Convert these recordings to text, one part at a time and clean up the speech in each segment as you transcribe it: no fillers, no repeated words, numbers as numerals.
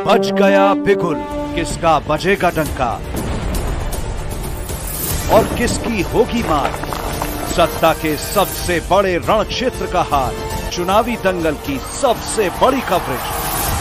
बज गया बिगुल, किसका बजेगा डंका और किसकी होगी मार। सत्ता के सबसे बड़े रण क्षेत्र का हाल, चुनावी दंगल की सबसे बड़ी कवरेज।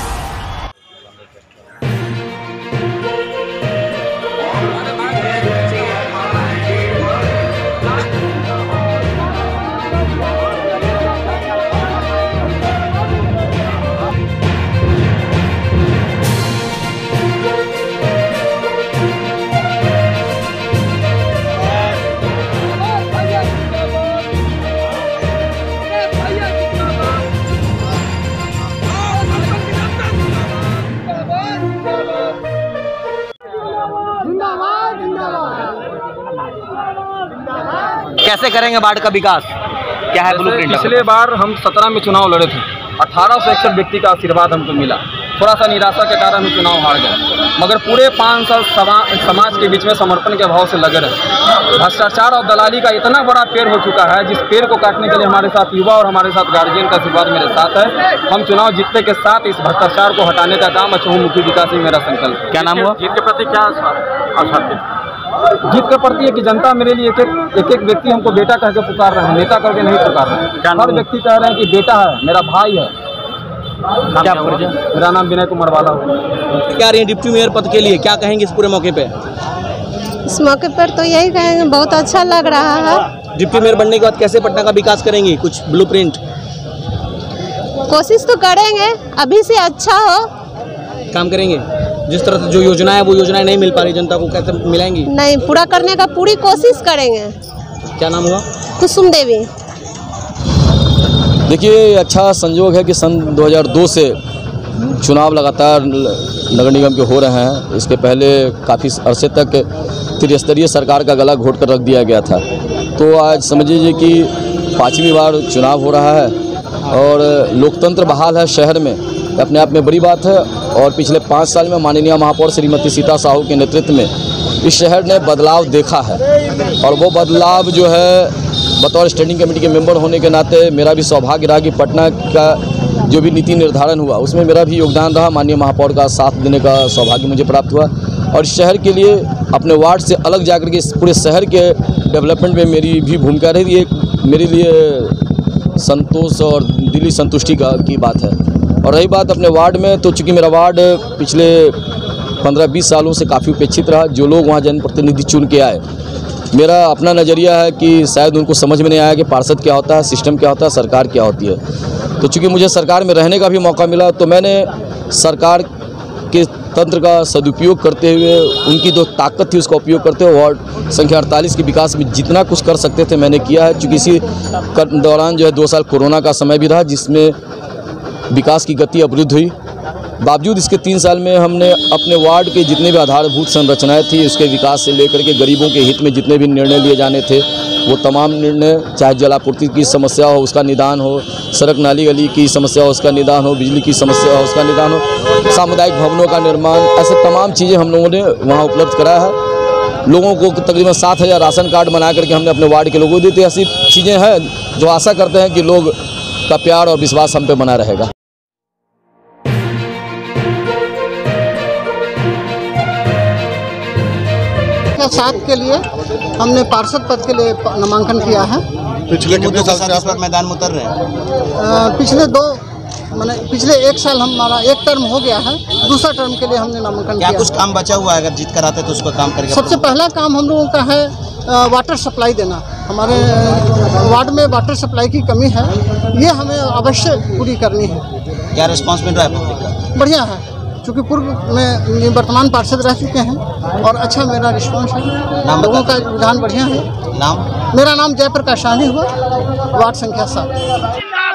कैसे करेंगे बाढ़ का विकास, क्या है ब्लूप्रिंट? पिछले बार हम 17 में चुनाव लड़े थे, 1861 व्यक्ति का आशीर्वाद हमको मिला। थोड़ा सा निराशा के कारण हम चुनाव हार गए, मगर पूरे 5 साल समाज के बीच में समर्पण के भाव से लगे रहे। भ्रष्टाचार और दलाली का इतना बड़ा पेड़ हो चुका है, जिस पेड़ को काटने के लिए हमारे साथ युवा और हमारे साथ गार्जियन का आशीर्वाद मेरे साथ है। हम चुनाव जीतने के साथ इस भ्रष्टाचार को हटाने का काम चहुमुखी विकास ही मेरा संकल्प। क्या नाम हुआ? जीत के प्रति क्या आशा थे? जीत के प्रति है कि जनता मेरे लिए एक एक व्यक्ति हमको बेटा कह के पुकार रहे हैं, नेता करके नहीं पुकार रहे हैं। हर व्यक्ति कह रहे हैं कि बेटा है, मेरा भाई है। क्या मेरा नाम विनय कुमार वाला है। क्या रही डिप्टी मेयर पद के लिए, क्या कहेंगे इस पूरे मौके पे? इस मौके पर तो यही कहेंगे, बहुत अच्छा लग रहा है। डिप्टी मेयर बनने के बाद कैसे पटना का विकास करेंगी, कुछ ब्लूप्रिंट? कोशिश तो करेंगे, अभी से अच्छा हो काम करेंगे। जिस तरह से जो योजना है वो योजनाएं नहीं मिल पा रही जनता को, कैसे मिलेंगी? नहीं, पूरा करने का पूरी कोशिश करेंगे। क्या नाम हुआ? कुसुम देवी। देखिए, अच्छा संजोग है कि सन 2002 से चुनाव लगातार नगर निगम के हो रहे हैं। इसके पहले काफ़ी अरसे तक त्रिस्तरीय सरकार का गला घोट कर रख दिया गया था। तो आज समझिए कि 5वीं बार चुनाव हो रहा है और लोकतंत्र बहाल है शहर में, अपने आप में बड़ी बात है। और पिछले 5 साल में माननीय महापौर श्रीमती सीता साहू के नेतृत्व में इस शहर ने बदलाव देखा है। और वो बदलाव जो है, बतौर स्टैंडिंग कमेटी के मेंबर होने के नाते मेरा भी सौभाग्य रहा कि पटना का जो भी नीति निर्धारण हुआ उसमें मेरा भी योगदान रहा। माननीय महापौर का साथ देने का सौभाग्य मुझे प्राप्त हुआ और शहर के लिए अपने वार्ड से अलग जाकर के पूरे शहर के डेवलपमेंट में मेरी भी भूमिका रही। ये मेरे लिए संतोष और दिली संतुष्टि की बात है। और रही बात अपने वार्ड में, तो चूँकि मेरा वार्ड पिछले 15-20 सालों से काफ़ी उपेक्षित रहा। जो लोग वहाँ जनप्रतिनिधि चुन के आए, मेरा अपना नज़रिया है कि शायद उनको समझ में नहीं आया कि पार्षद क्या होता है, सिस्टम क्या होता है, सरकार क्या होती है। तो चूँकि मुझे सरकार में रहने का भी मौका मिला, तो मैंने सरकार के तंत्र का सदुपयोग करते हुए, उनकी जो ताकत थी उसका उपयोग करते हुए वार्ड संख्या 48 के विकास में जितना कुछ कर सकते थे मैंने किया है। चूँकि इसी दौरान जो है 2 साल कोरोना का समय भी रहा, जिसमें विकास की गति अवरुद्ध हुई। बावजूद इसके 3 साल में हमने अपने वार्ड के जितने भी आधारभूत संरचनाएं थी, उसके विकास से लेकर के गरीबों के हित में जितने भी निर्णय लिए जाने थे, वो तमाम निर्णय, चाहे जलापूर्ति की समस्या हो उसका निदान हो, सड़क नाली गली की समस्या हो उसका निदान हो, बिजली की समस्या हो उसका निदान हो, सामुदायिक भवनों का निर्माण, ऐसे तमाम चीज़ें हम लोगों ने वहाँ उपलब्ध कराया है। लोगों को तकरीबन 7,000 राशन कार्ड बना करके हमने अपने वार्ड के लोगों को दी थी। ऐसी चीज़ें हैं जो आशा करते हैं कि लोग का प्यार और विश्वास हम पे बना रहेगा। साथ के लिए हमने पार्षद पद के लिए नामांकन किया है। पिछले कितने साल से आप पर मैदान में उतर रहे हैं? पिछले 1 साल हमारा 1 टर्म हो गया है, दूसरा टर्म के लिए हमने नामांकन किया। क्या कुछ काम बचा हुआ है? अगर जीत कर आते तो उसको काम करके। सबसे पहला काम हम लोगों का है वाटर सप्लाई देना। हमारे वार्ड में वाटर सप्लाई की कमी है, ये हमें अवश्य पूरी करनी है। क्या रिस्पॉन्स मिल रहा है पब्लिक का? बढ़िया है, चूँकि पूर्व में वर्तमान पार्षद रह चुके हैं और अच्छा मेरा रिस्पॉन्स है। लोगों का रुझान बढ़िया है। नाम? मेरा नाम जयप्रकाश शाही हुआ, वार्ड संख्या 7।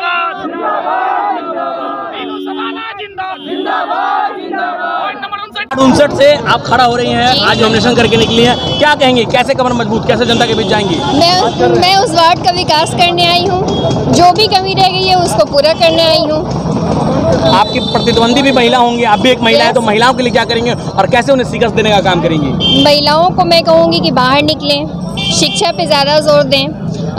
59 से आप खड़ा हो रही हैं, आज नॉमिनेशन करके निकली हैं, क्या कहेंगे, कैसे कमर मजबूत, कैसे जनता के बीच जाएंगी? मैं उस वार्ड का विकास करने आई हूँ, जो भी कमी रह गई है उसको पूरा करने आई हूँ। आपकी प्रतिद्वंदी भी महिला होंगी, आप भी एक महिला है, तो महिलाओं के लिए क्या करेंगे और कैसे उन्हें शिकस्त देने का काम करेंगी? महिलाओं को मैं कहूँगी कि बाहर निकलें, शिक्षा पे ज़्यादा जोर दें,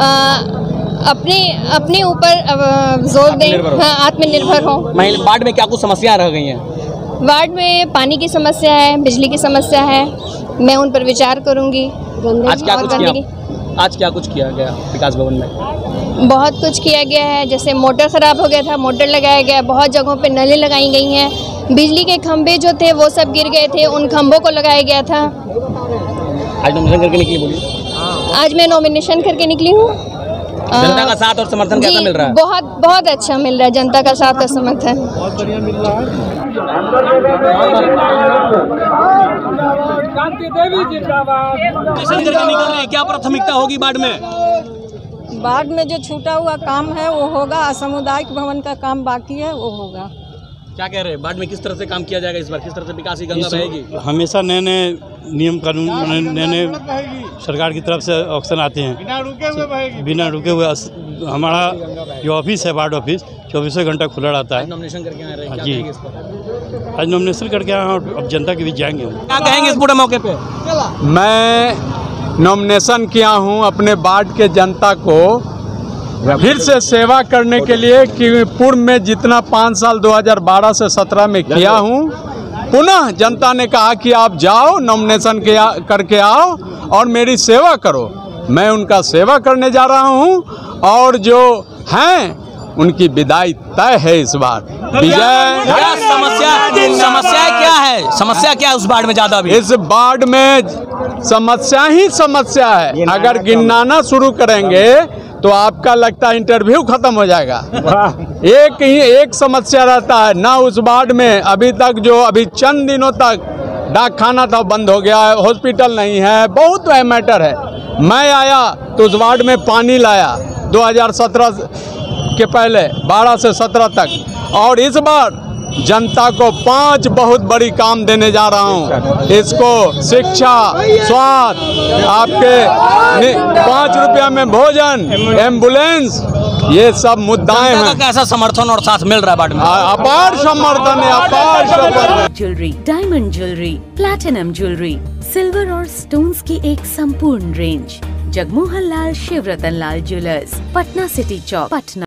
अपने ऊपर जोर दें, हाँ, आत्मनिर्भर हो। वार्ड में क्या कुछ समस्याएं रह गई हैं? वार्ड में पानी की समस्या है, बिजली की समस्या है, मैं उन पर विचार करूंगी। आज क्या कुछ किया? आज क्या कुछ किया गया विकास भवन में? बहुत कुछ किया गया है, जैसे मोटर ख़राब हो गया था, मोटर लगाया गया, बहुत जगहों पे नलें लगाई गई हैं, बिजली के खंभे जो थे वो सब गिर गए थे, उन खंभों को लगाया गया था। आज नॉमिनेशन करके निकली, बोलिए। आज मैं नॉमिनेशन करके निकली हूँ। जनता का साथ और समर्थन कैसा मिल रहा है? बहुत बहुत अच्छा मिल रहा है, जनता का साथ और समर्थन बहुत बढ़िया मिल रहा है। क्या प्राथमिकता होगी वार्ड में? वार्ड में जो छूटा हुआ काम है वो होगा, सामुदायिक भवन का काम बाकी है वो होगा। क्या कह रहे हैं, वार्ड में किस तरह से काम किया जाएगा इस बार? किस तरह से विकास की गंगा बहेगी? हमेशा नए नए नियम कानून, नए नए सरकार की तरफ से ऑप्शन आते हैं, बिना रुके हुए। हमारा जो ऑफिस है, वार्ड ऑफिस 24 घंटा खुला रहता है। नॉमिनेशन करके आ रहे हैं, जी आज नॉमिनेशन करके आए हैं, अब जनता के बीच जाएंगे। क्या कहेंगे इस पूरे मौके पे? मैं नॉमिनेशन किया हूं अपने वार्ड के जनता को फिर से सेवा करने के लिए कि पूर्व में जितना 5 साल 2012 से 17 में किया हूं, पुनः जनता ने कहा कि आप जाओ नॉमिनेशन करके आओ और मेरी सेवा करो। मैं उनका सेवा करने जा रहा हूं और जो हैं उनकी विदाई तय है इस बार। विजय। समस्या क्या है? समस्या क्या है उस वार्ड में ज्यादा? इस वार्ड में समस्या ही समस्या है। अगर गिनाना शुरू करेंगे तो आपका लगता है इंटरव्यू खत्म हो जाएगा। एक समस्या रहता है ना उस वार्ड में। अभी तक जो अभी चंद दिनों तक डाक खाना था बंद हो गया है, हॉस्पिटल नहीं है, बहुत मैटर है। मैं आया तो उस वार्ड में पानी लाया 2017 के पहले 12 से 17 तक, और इस बार जनता को 5 बहुत बड़ी काम देने जा रहा हूं। इसको शिक्षा, स्वास्थ्य, आपके 5 रुपया में भोजन, एम्बुलेंस, ये सब मुद्दाएं हैं। कैसा समर्थन और साथ मिल रहा है वार्ड में? अपार समर्थन है, अपार समर्थन। Jewellery, diamond jewellery, platinum jewellery, silver और स्टोन्स की एक संपूर्ण range. Jagmohan Lal Shivratan Lal jewellers, Patna city Chowk, Patna.